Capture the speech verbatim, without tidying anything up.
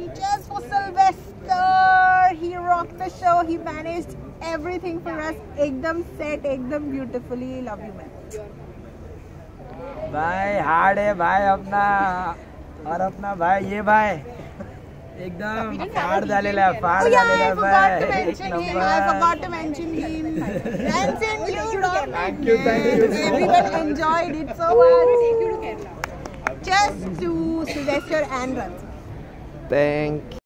everybody. Cheers for Sylvester. He rocked the show. He managed everything for us. Ekdam set, ekdam beautifully. Love you, man. भाई hard है भाई अपना और अपना भाई ये भाई एकदम फाड़ डालेला फाड़ Oh yeah, डालेला I forgot to भाई mention him. I forgot to mention him. Ranson, you rocked. Thank you, thank you. Everyone enjoyed it so much. Cheers to Sylvester and Ranson. Thank